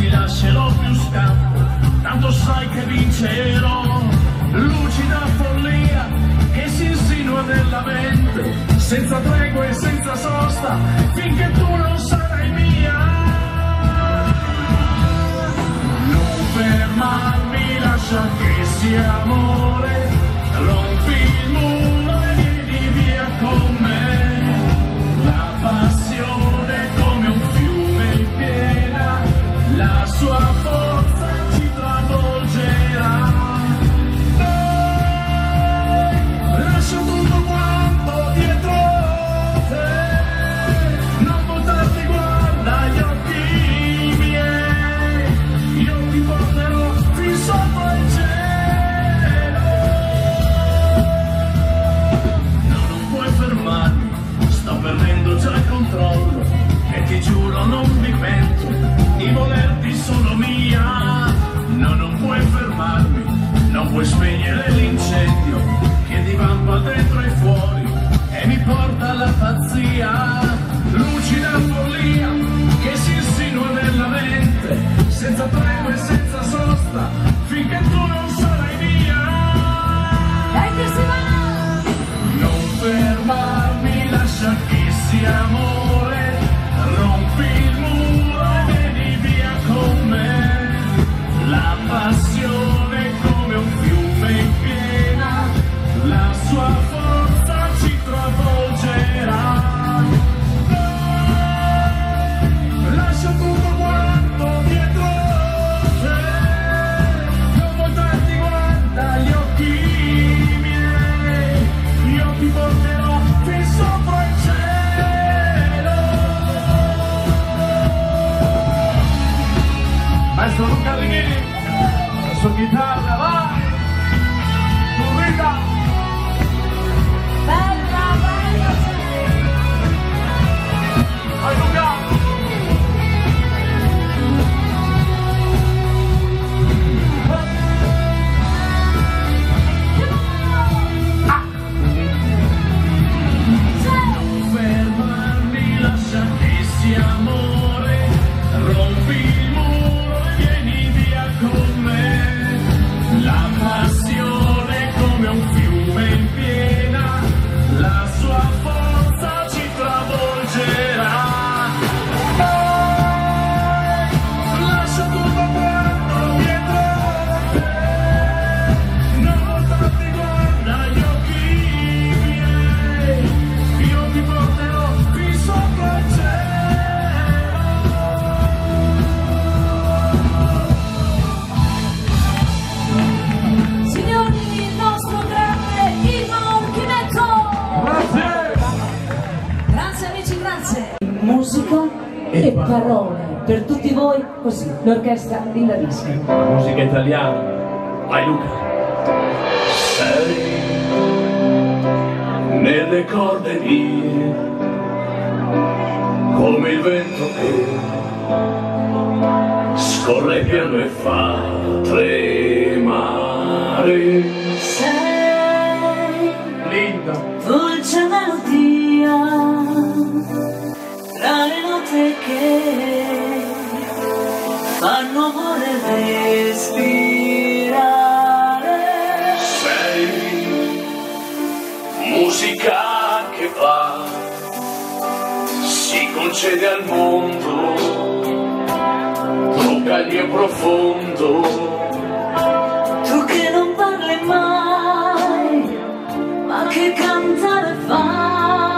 mi lascerò più scampo, tanto sai che vincerò. Lucida follia che si insinua nella mente, senza tregua e senza sosta, finché tu non sarai mia. Non fermarmi, lascia che sia amore, rompi il muro e vieni via con me. La passione come un fiume in piena, la sua forza ci travolgerà. Lascia tutto quanto dietro te, non voltarti, guarda gli occhi miei, io ti porterò fin sopra il cielo. No, non puoi fermarmi, sto perdendo già il controllo, e ti giuro non mi pento di volerti solo mia. No, non puoi fermarmi, non puoi spegnere l'incendio che divampa dentro e fuori e mi porta alla pazzia. Lucida follia che si insinua nella mente, senza tregua e senza sosta, finché tu non sarai mia. Dai che si va! Non fermarmi, lascia che sia amore, rompi il muro e vieni via con me. La passione come un fiume in piena, la sua forza ci travolgerà. Lascia tutto quanto dietro te, non voltarti, guarda gli occhi miei, io ti porterò fin sopra il cielo. Maestro Luca Righini, la sua chitarra, va! Turrita! Bella, bella! Vai Luca! Non fermarmi, lascia che sia amore, rompi il muro e vieni via con me. La passione come un fiume in piena, la sua forza ci travolgerà. Lascia tutto quanto dietro te, non voltarti, guarda gli occhi miei, io ti porterò fin sopra il cielo. Signori, il nostro grande Ivan Chimetto! Grazie! Grazie amici, grazie! Musica e parole per tutti voi, così, l'orchestra Linda Dischi. La musica italiana. Vai Luca! Sei nelle corde mie, come il vento che scorre piano e fa tremare. Sei Linda! dolce melodia tra le note che fanno amore respirare. Sei musica che va, si concede al mondo, tocca il mio profondo. Tu che non parli mai, ma che cantare fai.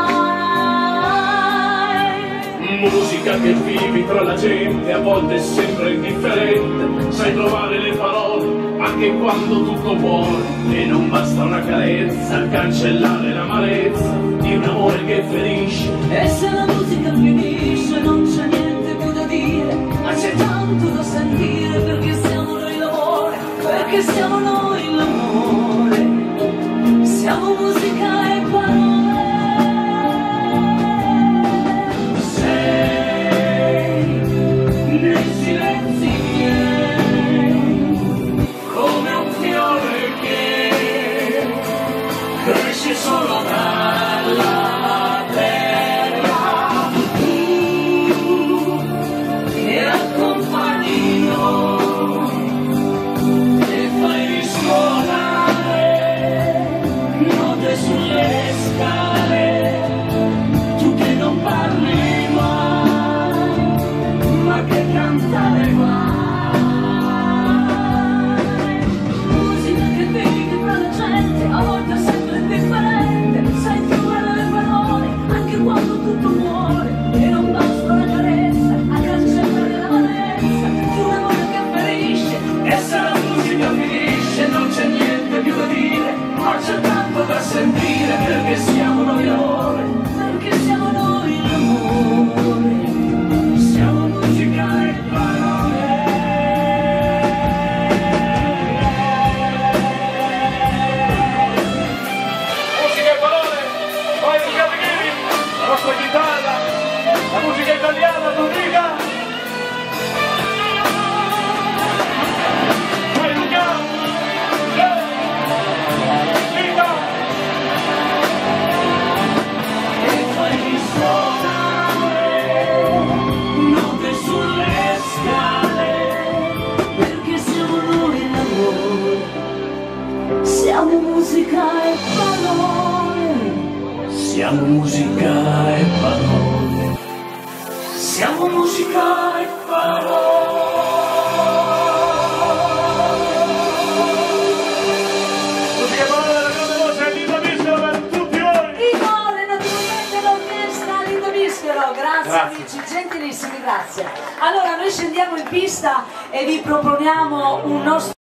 Musica che vivi tra la gente, a volte sembra indifferente, sai trovare le parole anche quando tutto vuole, e non basta una carezza a cancellare l'amarezza di un amore che ferisce. E se la musica finisce non c'è niente più da dire, ma c'è tanto da sentire, perché siamo noi l'amore, perché siamo noi l'amore, siamo musica e parole. Nei silenzi miei, come un fiore che cresce solo dalla terra, tu che accompagni Siamo musica e parole. Siamo musica e parole. Siamo musica e parole. Musica e parole, la grande voce di Lito Bischero per tutti voi. In ore naturalmente l'orchestra Lito Bischero. Grazie amici, gentilissimi, grazie. Allora noi scendiamo in pista e vi proponiamo un nostro